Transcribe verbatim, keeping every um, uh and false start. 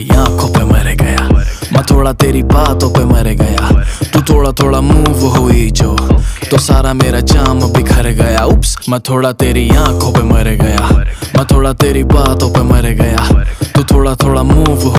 आंखों पे मर गया, मैं थोड़ा तेरी बातों पे मर गया। तू थोड़ा थोड़ा मूव हुई जो, तो सारा मेरा जाम बिखर गया। उप्स, मैं थोड़ा तेरी आंखों पे मर गया, मैं थोड़ा तेरी बातों पे मर गया। तू थोड़ा थोड़ा मूव